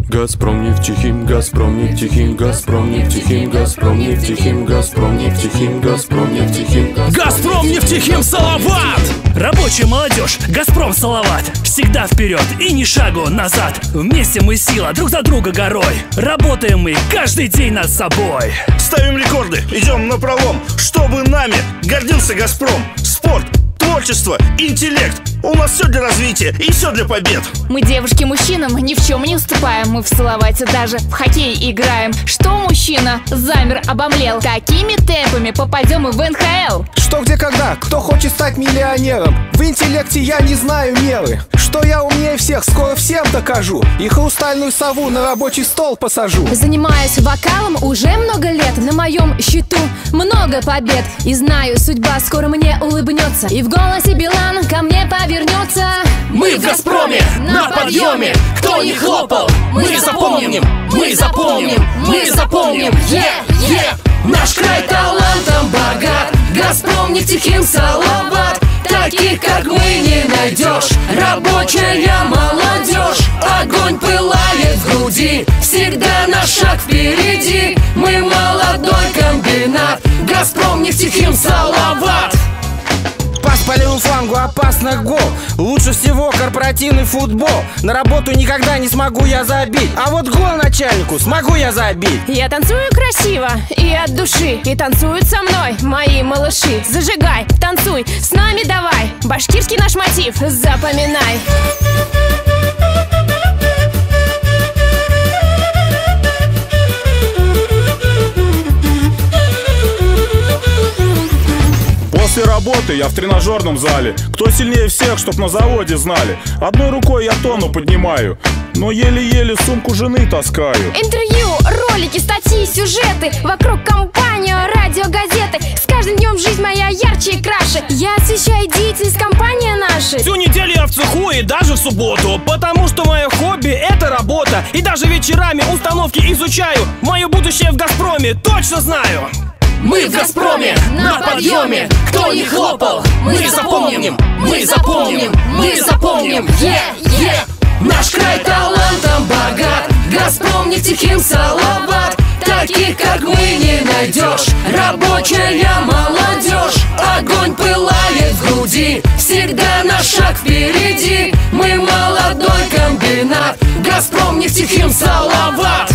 Газпром нефтехим, Газпром нефтехим, Газпром нефтехим, Газпром нефтехим, Газпром нефтехим, Газпром нефтехим. Газпром нефтехим Салават! Рабочая молодежь, Газпром Салават. Всегда вперед и ни шагу назад. Вместе мы сила, друг за друга горой. Работаем мы каждый день над собой. Ставим рекорды, идем напролом, чтобы нами гордился Газпром. Спорт, творчество, интеллект. У нас все для развития и все для побед. Мы девушки мужчинам ни в чем не уступаем. Мы в Салавате даже в хоккей играем. Что мужчина замер, обомлел? Какими темпами попадем мы в НХЛ? Что, где, когда? Кто хочет стать миллионером? В интеллекте я не знаю меры. Что я умнее всех, скоро всем докажу. И хрустальную сову на рабочий стол посажу. Занимаюсь вокалом уже много лет. На моем счету много побед. И знаю, судьба скоро мне улыбнется. И в голосе Билан ко мне повернется. Мы в Газпроме на подъеме. Кто не хлопал, мы запомним, мы запомним, мы запомним. Наш край талантом богат. Газпром нефтехим Салават. Таких, как мы, не найдешь. Рабочая молодежь. Огонь пылает в груди. Всегда на шаг впереди. Мы молодой комбинат. Газпром нефтехим Салават. Пас по левому флангу, опасно гол. Лучше всего корпоративный футбол. На работу никогда не смогу я забить. А вот гол начальнику смогу я забить. Я танцую красиво и от души. И танцуют со мной мои малыши. Зажигай, танцуй, с нами давай. Башкирский наш мотив, запоминай. После работы я в тренажерном зале. Кто сильнее всех, чтоб на заводе знали. Одной рукой я тонну поднимаю, но еле-еле сумку жены таскаю. Интервью, ролики, статьи, сюжеты. Вокруг компании, радио, газеты. С каждым днем жизнь моя ярче и краше. Я освещаю деятельность компании нашей. Всю неделю я в цеху и даже в субботу. Потому что мое хобби — это работа. И даже вечерами установки изучаю. Мое будущее в Газпроме точно знаю. Мы в Газпроме на подъеме. Кто не хлопал, мы запомним, мы запомним, мы запомним. Наш край талантом богат. Газпром нефтехим Салават. Таких, как мы, не найдешь. Рабочая молодежь. Огонь пылает в груди. Всегда на шаг впереди. Мы молодой комбинат. Газпром нефтехим Салават.